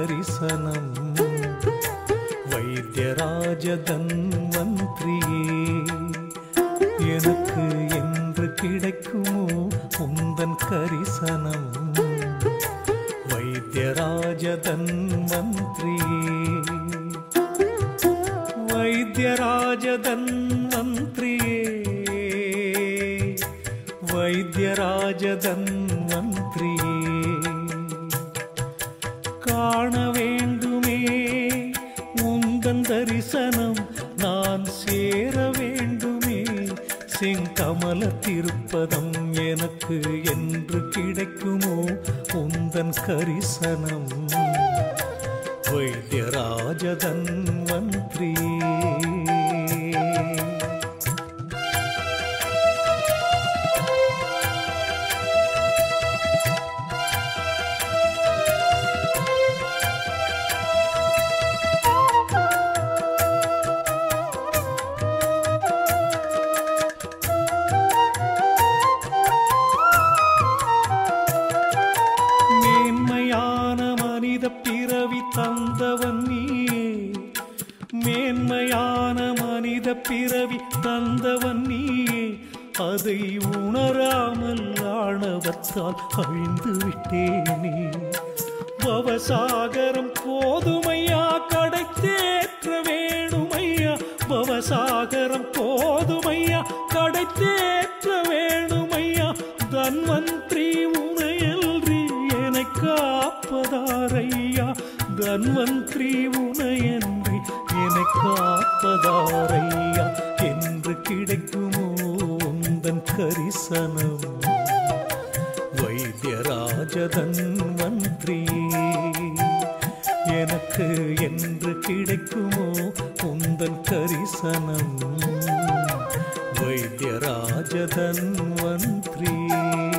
கரிசனம் வைத்தியராஜ தன்வந்திரியே எனக்கு என்று கிடைக்குமோ உந்தன் கரிசனம் வைத்தியராஜ தன்வந்திரியே வைத்தியராஜ தன்வந்திரியே வைத்தியராஜ தன்வந்திரியே காண வேண்டுமே உந்தன் தரிசனம் நான் சேர வேண்டுமே செங்கமல திருப்பதம் எனக்கு என்று கிடைக்குமோ உந்தன் கரிசனம் வைத்தியராஜ தன்வந்திரியே தந்தவன் நீயே மேன்மையான மனித பிறவி தந்தவன் நீயே அதை உணராமல் ஆணவத்தால் அழிந்து விட்டேனே பவசாகரம் போதுமையா கடை தேற்ற வேணுமையா பவசாகரம் போதுமையா கடை தேற்ற வேணுமையா தன்வந்திரி உனையல்றி என்னை காப்பதாரையா தன்வந்திரி உனையன்றி என்னை காப்பதாரையா என்று கிடைக்குமோ உந்தன் கரிசனம் வைத்தியராஜ தன்வந்திரியே எனக்கு என்று கிடைக்குமோ உந்தன் கரிசனம் வைத்தியராஜ தன்வந்திரியே